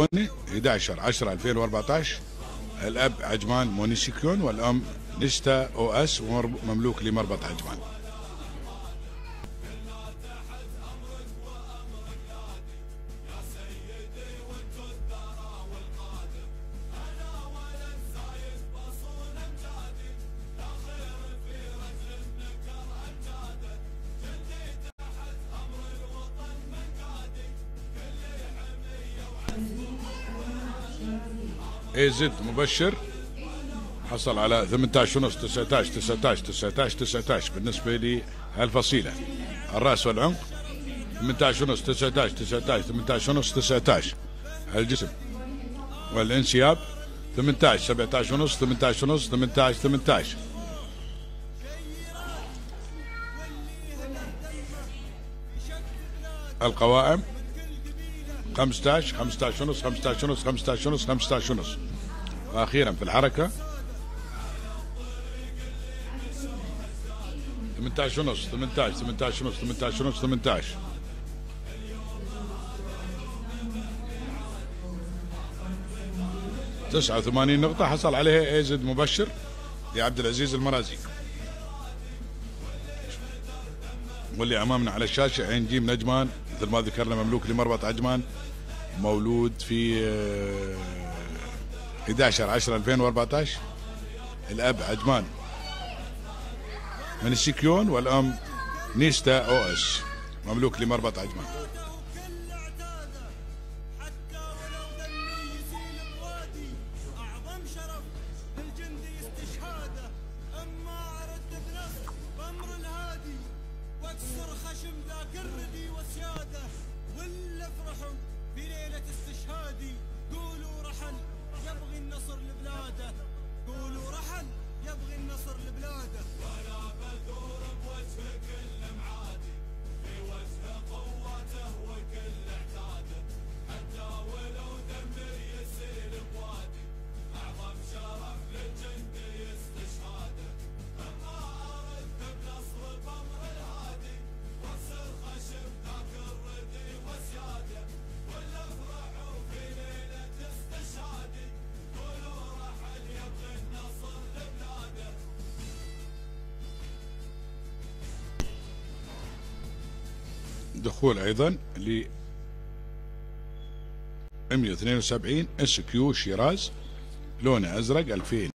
لوني 11/10/2014. الأب عجمان مونيسيكيون والأم نستا أو أس ومملوك لمربط عجمان. زد مبشر حصل على 18.5 19 بالنسبة لي هالفصيلة. الرأس والعنق 18.5 19 الجسم والانسياب 18 17.5 18. القوائم 15.5 واخيرا في الحركه 18. 89 نقطة حصل عليها زد مبشر لعبد العزيز المرازي. واللي امامنا على الشاشة عين جيم نجمان مثل ما ذكرنا مملوك لمربط عجمان، مولود في 11/10/2014. الأب عجمان من السيكيون والأم نيستا أو أس مملوك لمربط عجمان. دخول ايضا ل 172 اس كيو شيراز لونه ازرق 2000.